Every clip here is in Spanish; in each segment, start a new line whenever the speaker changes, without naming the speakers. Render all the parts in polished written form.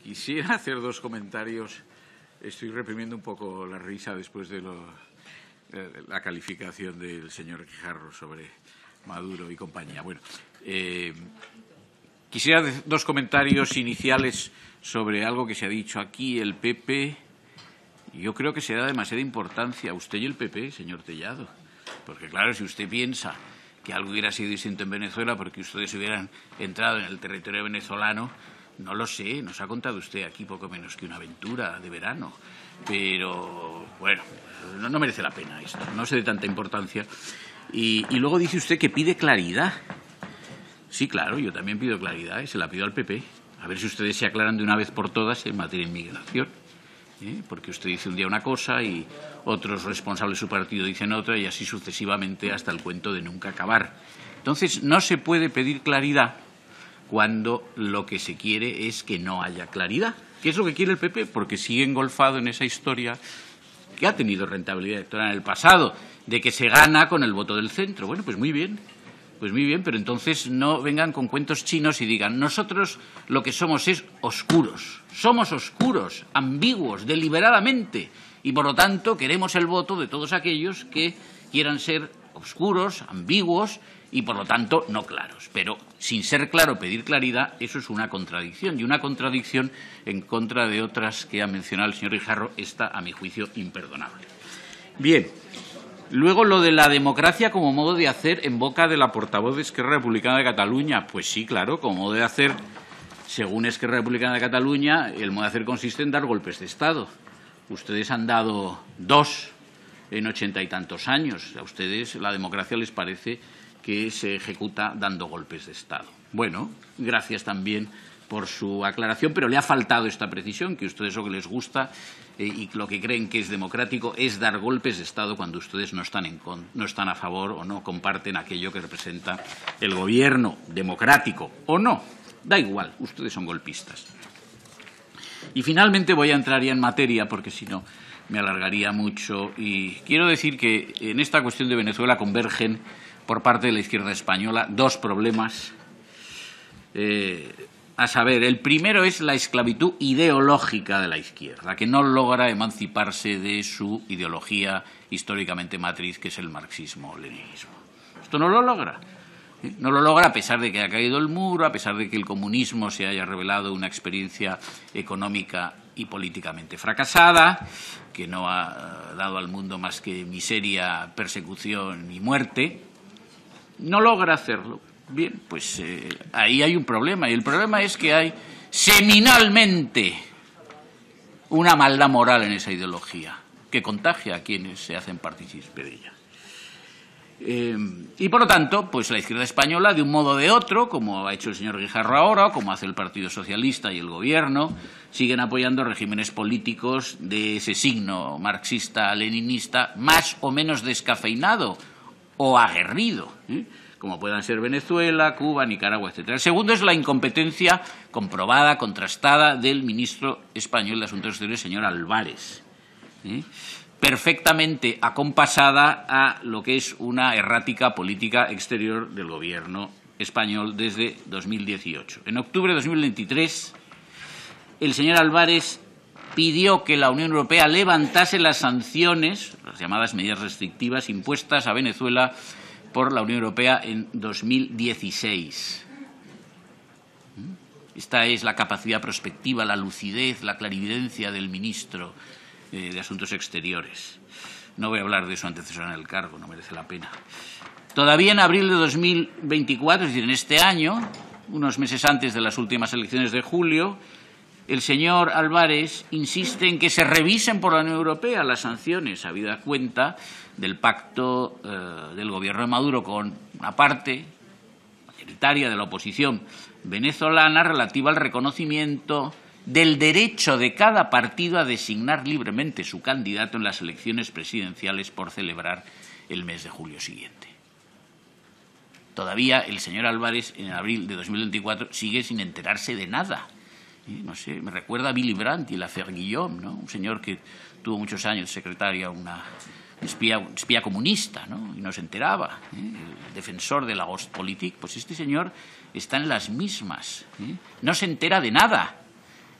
Quisiera hacer dos comentarios. Estoy reprimiendo un poco la risa después de la calificación del señor Guijarro sobre Maduro y compañía. Bueno, quisiera hacer dos comentarios iniciales sobre algo que se ha dicho aquí. El PP, yo creo que se da demasiada importancia a usted y el PP, señor Tellado. Porque, claro, si usted piensa que algo hubiera sido distinto en Venezuela porque ustedes hubieran entrado en el territorio venezolano, no lo sé, nos ha contado usted aquí poco menos que una aventura de verano. Pero, bueno, no merece la pena esto, no se dé tanta importancia. Y luego dice usted que pide claridad. Sí, claro, yo también pido claridad y se la pido al PP. A ver si ustedes se aclaran de una vez por todas en materia de inmigración. Porque usted dice un día una cosa y otros responsables de su partido dicen otra y así sucesivamente hasta el cuento de nunca acabar. Entonces, no se puede pedir claridad cuando lo que se quiere es que no haya claridad. ¿Qué es lo que quiere el PP? Porque sigue engolfado en esa historia que ha tenido rentabilidad electoral en el pasado, de que se gana con el voto del centro. Bueno, pues muy bien, pero entonces no vengan con cuentos chinos y digan, nosotros lo que somos es oscuros, somos oscuros, ambiguos, deliberadamente, y por lo tanto queremos el voto de todos aquellos que quieran ser oscuros, ambiguos y por lo tanto no claros. Pero sin ser claro, pedir claridad, eso es una contradicción, y una contradicción en contra de otras que ha mencionado el señor Guijarro, está a mi juicio imperdonable. Bien. Luego, lo de la democracia como modo de hacer en boca de la portavoz de Esquerra Republicana de Cataluña. Pues sí, claro, como modo de hacer, según Esquerra Republicana de Cataluña, el modo de hacer consiste en dar golpes de Estado. Ustedes han dado 2 en 80 y tantos años. A ustedes la democracia les parece que se ejecuta dando golpes de Estado. Bueno, gracias también por su aclaración, pero le ha faltado esta precisión, que a ustedes lo que les gusta y lo que creen que es democrático es dar golpes de Estado cuando ustedes no están a favor o no comparten aquello que representa el gobierno, democrático o no. Da igual, ustedes son golpistas. Y finalmente voy a entrar ya en materia, porque si no me alargaría mucho. Y quiero decir que en esta cuestión de Venezuela convergen por parte de la izquierda española 2 problemas. A saber, el primero es la esclavitud ideológica de la izquierda, que no logra emanciparse de su ideología históricamente matriz, que es el marxismo-leninismo. Esto no lo logra. No lo logra a pesar de que ha caído el muro, a pesar de que el comunismo se haya revelado una experiencia económica y políticamente fracasada, que no ha dado al mundo más que miseria, persecución y muerte. No logra hacerlo. Bien, pues ahí hay un problema, y el problema es que hay seminalmente una maldad moral en esa ideología que contagia a quienes se hacen partícipes de ella. Y por lo tanto, pues la izquierda española, de un modo o de otro, como ha hecho el señor Guijarro ahora, o como hace el Partido Socialista y el Gobierno, siguen apoyando regímenes políticos de ese signo marxista-leninista, más o menos descafeinado o aguerrido, como puedan ser Venezuela, Cuba, Nicaragua, etc. El segundo es la incompetencia comprobada, contrastada, del ministro español de Asuntos Exteriores, señor Álvarez, perfectamente acompasada a lo que es una errática política exterior del Gobierno español desde 2018. En octubre de 2023, el señor Álvarez pidió que la Unión Europea levantase las sanciones, las llamadas medidas restrictivas, impuestas a Venezuela por la Unión Europea en 2016. Esta es la capacidad prospectiva, la lucidez, la clarividencia del ministro de Asuntos Exteriores. No voy a hablar de su antecesor en el cargo, no merece la pena. Todavía en abril de 2024, es decir, en este año, unos meses antes de las últimas elecciones de julio, el señor Álvarez insiste en que se revisen por la Unión Europea las sanciones, habida cuenta del pacto del Gobierno de Maduro con una parte mayoritaria de la oposición venezolana relativa al reconocimiento del derecho de cada partido a designar libremente su candidato en las elecciones presidenciales por celebrar el mes de julio siguiente. Todavía el señor Álvarez, en abril de 2024, sigue sin enterarse de nada. No sé, me recuerda a Willy Brandt y la Guillaume, ¿no? Un señor que tuvo muchos años secretaria, una espía comunista, ¿no? Y no se enteraba, el defensor de la Ostpolitik. Pues este señor está en las mismas, no se entera de nada,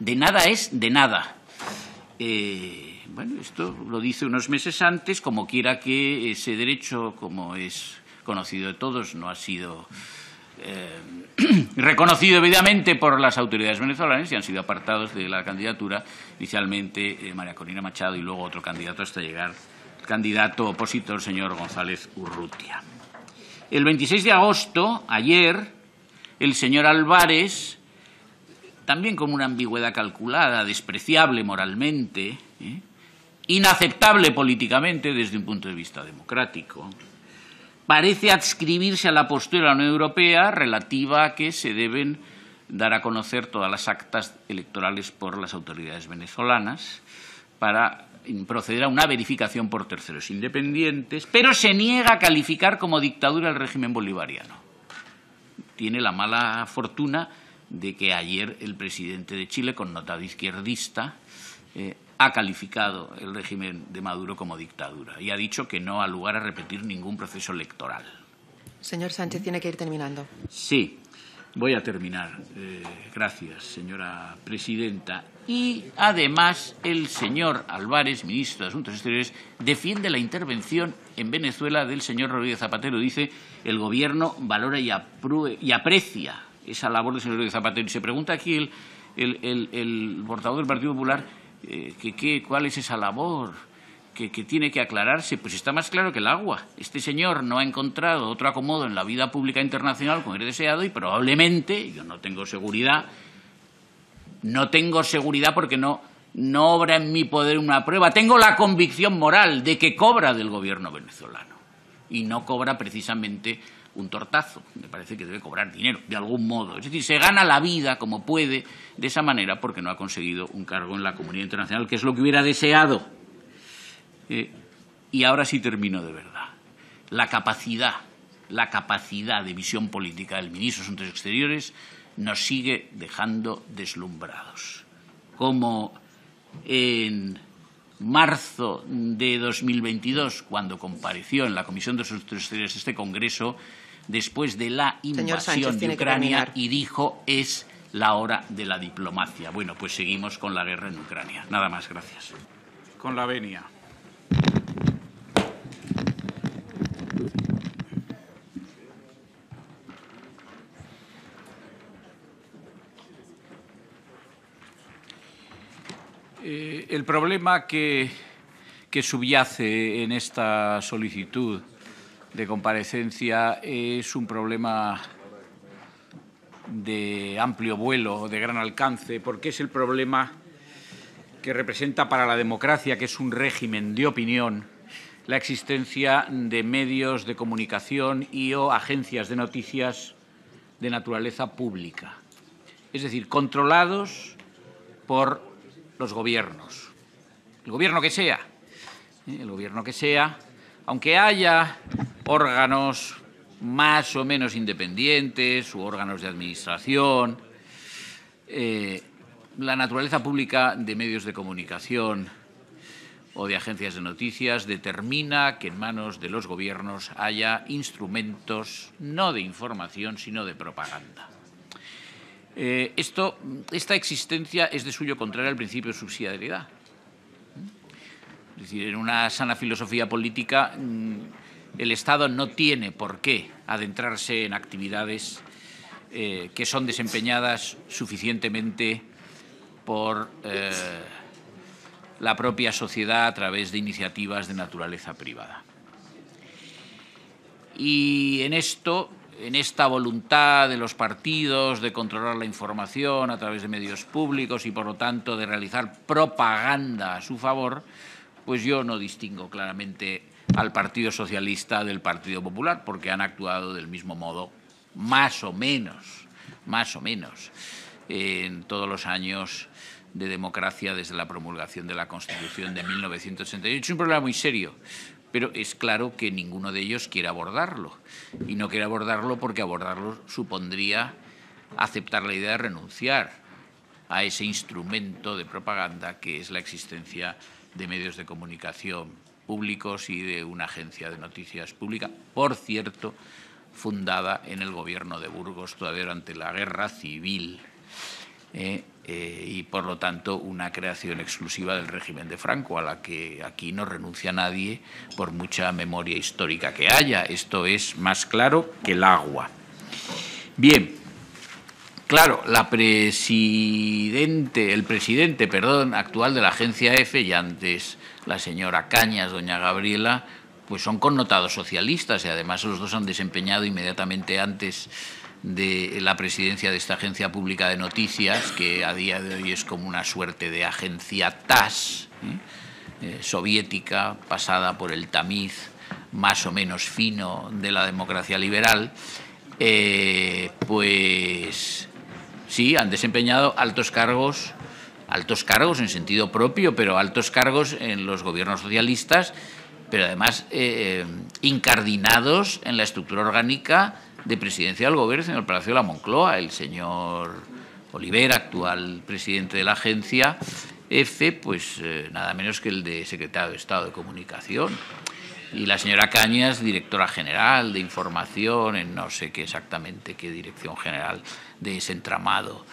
De nada es de nada. Bueno, esto lo dice unos meses antes, como quiera que ese derecho, como es conocido de todos, no ha sido reconocido debidamente por las autoridades venezolanas y han sido apartados de la candidatura inicialmente María Corina Machado y luego otro candidato hasta llegar el candidato opositor, señor González Urrutia. El 26 de agosto, ayer, el señor Álvarez, también con una ambigüedad calculada, despreciable moralmente, inaceptable políticamente desde un punto de vista democrático, parece adscribirse a la postura de la Unión Europea relativa a que se deben dar a conocer todas las actas electorales por las autoridades venezolanas para proceder a una verificación por terceros independientes, pero se niega a calificar como dictadura el régimen bolivariano. Tiene la mala fortuna de que ayer el presidente de Chile, connotado izquierdista, ha calificado el régimen de Maduro como dictadura y ha dicho que no ha lugar a repetir ningún proceso electoral.
Señor Sánchez, tiene que ir terminando.
Sí, voy a terminar. Gracias, señora presidenta. Y, además, el señor Álvarez, ministro de Asuntos Exteriores, defiende la intervención en Venezuela del señor Rodríguez Zapatero. Dice, el Gobierno valora y aprecia esa labor del señor Rodríguez Zapatero. Y se pregunta aquí el portavoz del Partido Popular ¿cuál es esa labor que tiene que aclararse? Pues está más claro que el agua. Este señor no ha encontrado otro acomodo en la vida pública internacional como era deseado y probablemente, yo no tengo seguridad porque no obra en mi poder una prueba. Tengo la convicción moral de que cobra del Gobierno venezolano y no cobra precisamente un tortazo. Me parece que debe cobrar dinero, de algún modo. Es decir, se gana la vida como puede de esa manera porque no ha conseguido un cargo en la comunidad internacional, que es lo que hubiera deseado. Y ahora sí termino de verdad. La capacidad de visión política del ministro de Asuntos Exteriores nos sigue dejando deslumbrados. Como en marzo de 2022, cuando compareció en la Comisión de Asuntos Exteriores este Congreso, después de la invasión de Ucrania, y dijo, es la hora de la diplomacia. Bueno, pues seguimos con la guerra en Ucrania. Nada más, gracias. Con la venia. El problema que subyace en esta solicitud de comparecencia es un problema de amplio vuelo, de gran alcance, porque es el problema que representa para la democracia, que es un régimen de opinión, la existencia de medios de comunicación o agencias de noticias de naturaleza pública, es decir, controlados por los gobiernos, el gobierno que sea, aunque haya órganos más o menos independientes u órganos de administración, la naturaleza pública de medios de comunicación o de agencias de noticias determina que en manos de los gobiernos haya instrumentos no de información, sino de propaganda. Esta existencia es de suyo contraria al principio de subsidiariedad. Es decir, en una sana filosofía política, el Estado no tiene por qué adentrarse en actividades que son desempeñadas suficientemente por la propia sociedad a través de iniciativas de naturaleza privada. Y en esta voluntad de los partidos de controlar la información a través de medios públicos y, por lo tanto, de realizar propaganda a su favor, pues yo no distingo claramente al Partido Socialista del Partido Popular, porque han actuado del mismo modo, más o menos, en todos los años de democracia desde la promulgación de la Constitución de 1968. Es un problema muy serio, pero es claro que ninguno de ellos quiere abordarlo. Y no quiere abordarlo porque abordarlo supondría aceptar la idea de renunciar a ese instrumento de propaganda que es la existencia de medios de comunicación públicos y de una agencia de noticias pública, por cierto, fundada en el gobierno de Burgos todavía durante la Guerra Civil. y por lo tanto una creación exclusiva del régimen de Franco, a la que aquí no renuncia nadie por mucha memoria histórica que haya. Esto es más claro que el agua. Bien, claro, el presidente actual de la agencia EFE, y antes la señora Cañas, doña Gabriela, pues son connotados socialistas, y además los dos han desempeñado inmediatamente antes de la presidencia de esta agencia pública de noticias, que a día de hoy es como una suerte de agencia TASS, soviética, pasada por el tamiz más o menos fino de la democracia liberal, pues sí, han desempeñado altos cargos en sentido propio, pero altos cargos en los gobiernos socialistas, pero además incardinados en la estructura orgánica de presidencia del Gobierno en el Palacio de la Moncloa. El señor Olivera, actual presidente de la agencia EFE, pues nada menos que el de secretario de Estado de Comunicación. Y la señora Cañas, directora general de información, en no sé qué exactamente qué dirección general de ese entramado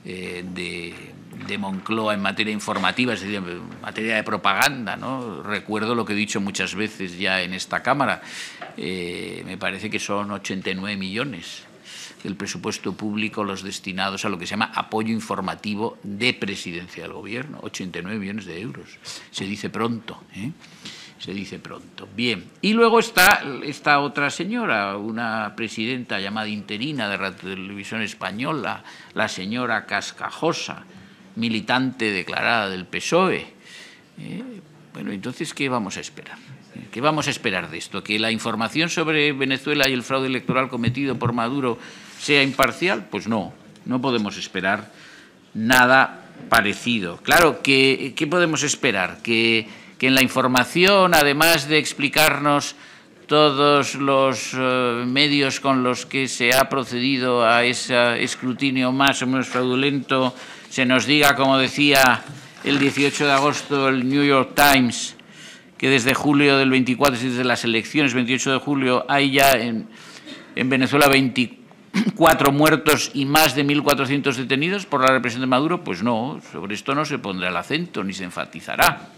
de Moncloa en materia informativa, es decir, en materia de propaganda, ¿no? Recuerdo lo que he dicho muchas veces ya en esta Cámara, me parece que son 89 millones del presupuesto público los destinados a lo que se llama apoyo informativo de presidencia del Gobierno, 89 millones de euros. Se dice pronto, ¿eh? Se dice pronto. Bien, y luego está esta otra señora, una presidenta llamada interina de Radio Televisión Española, la señora Cascajosa, militante declarada del PSOE. Bueno, entonces, ¿qué vamos a esperar? ¿Qué vamos a esperar de esto? ¿Que la información sobre Venezuela y el fraude electoral cometido por Maduro sea imparcial? Pues no, no podemos esperar nada parecido. Claro, ¿qué podemos esperar? Que en la información, además de explicarnos todos los medios con los que se ha procedido a ese escrutinio más o menos fraudulento, se nos diga, como decía el 18 de agosto el New York Times, que desde julio del 24, desde las elecciones, 28 de julio, hay ya en Venezuela 24 muertos y más de 1.400 detenidos por la represión de Maduro? Pues no, sobre esto no se pondrá el acento ni se enfatizará.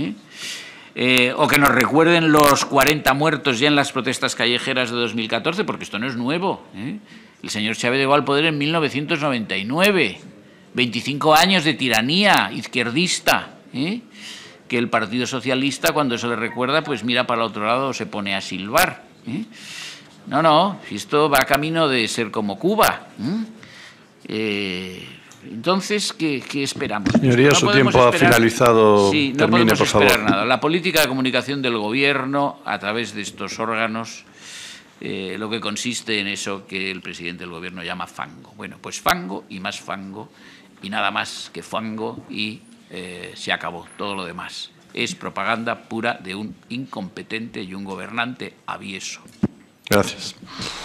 O que nos recuerden los 40 muertos ya en las protestas callejeras de 2014, porque esto no es nuevo. El señor Chávez llegó al poder en 1999, 25 años de tiranía izquierdista, que el Partido Socialista, cuando se le recuerda, pues mira para el otro lado o se pone a silbar. No, esto va camino de ser como Cuba. Entonces, ¿qué esperamos?
Señoría,
no
su tiempo ha finalizado.
Sí, no
termine,
podemos
por favor.
esperar nada. La política de comunicación del Gobierno, a través de estos órganos, lo que consiste en eso que el presidente del Gobierno llama fango. Bueno, pues fango y más fango, y nada más que fango, y se acabó. Todo lo demás es propaganda pura de un incompetente y un gobernante avieso.
Gracias.